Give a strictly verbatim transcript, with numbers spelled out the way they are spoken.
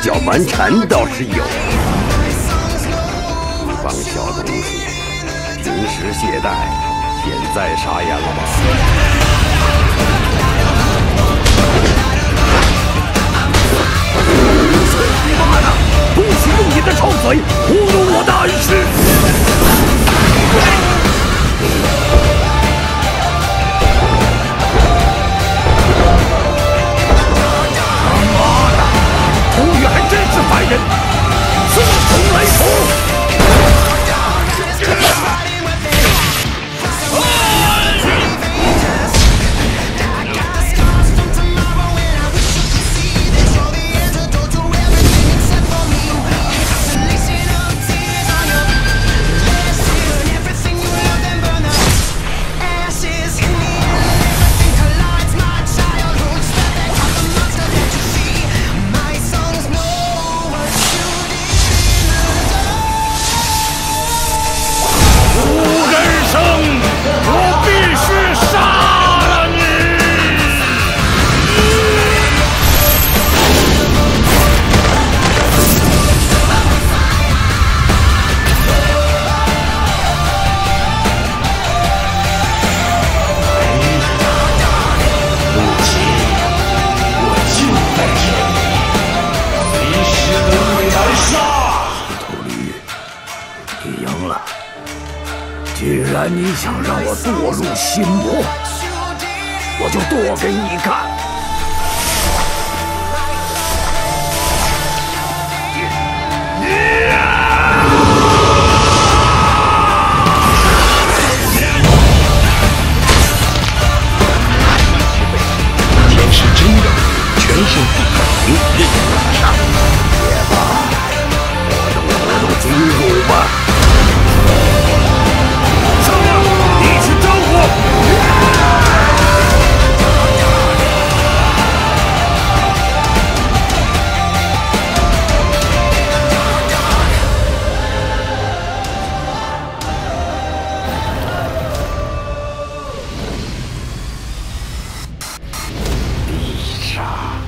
脚蛮缠倒是有，一帮小东西，平时懈怠，现在傻眼了吧？你妈的！不许用你的臭嘴糊弄我的恩师！土语还真是烦人，四重雷霆！既然你想让我堕入心魔，我就堕给你看。 天是真的，全身地灵，任打杀。 别吧，活动活动筋骨吧。 必杀！